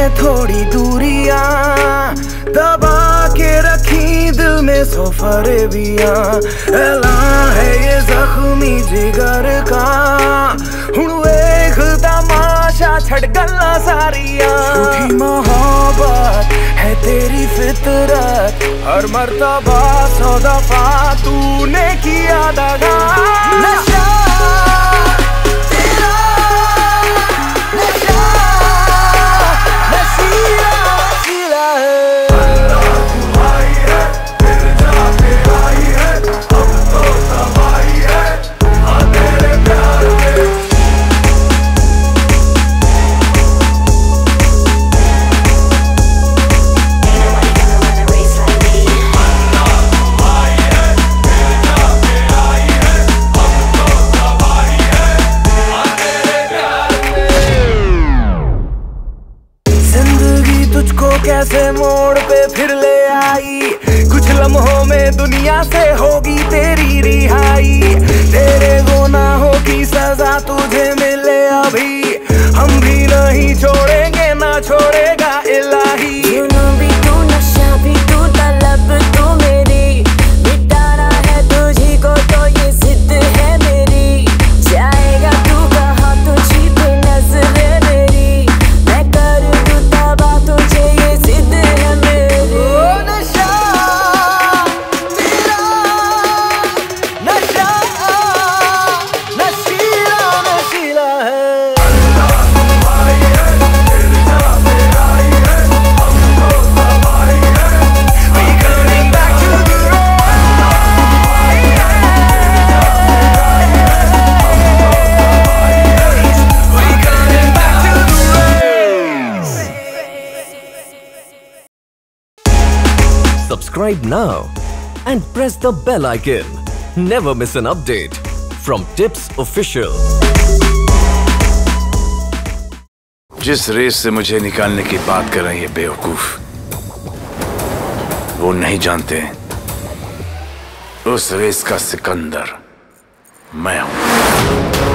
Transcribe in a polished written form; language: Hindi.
थोड़ी दूरियां, दबा के रखी दिल में सौ फरेबियां। ऐलान है ये जख्मी जिगर का, हुण वेख तमाशा छड़ गल्ला सारियां। झूठी मोहब्बत है तेरी फितरत, हर मर्तबा 100 दफा तूने किया दगा। नशा तेरा, नशा नशीला नशीला है। अल्लाह दुहाई है, फिर जाके आई है, अब तो तबाही है हाँ तेरे प्यार में। कैसे मोड़ पे फिर ले आई, कुछ लम्हों में दुनिया से होगी तेरी रिहाई। तेरे गुनाहों की सजा तुझे मिले अभी, हम भी नहीं छोड़ेंगे ना छोड़ेगा इलाही। जुनून भी तू, नशा भी तू, तलब तू मेरी, मिटाना है तुझी को तो ये जिद है मेरी। जाएगा तू कहाँ तुझी पे नजर मेरी, मैं कर दूँ तबाह तुझे ये जिद है मेरी। ओ नशा तेरा, नशा नशीला नशीला है। अल्लाह दुहाई है, फिर जाके आई है, अब तो तबाही है We coming back to the road। अल्लाह दुहाई है, फिर जाके आई है, अब तो तबाही है We coming back to the road। Subscribe now and press the bell icon. Never miss an update from Tips Official. जिस रेस से मुझे निकालने की बात कर रहे हैं ये बेवकूफ, वो नहीं जानते उस रेस का सिकंदर मैं हूं।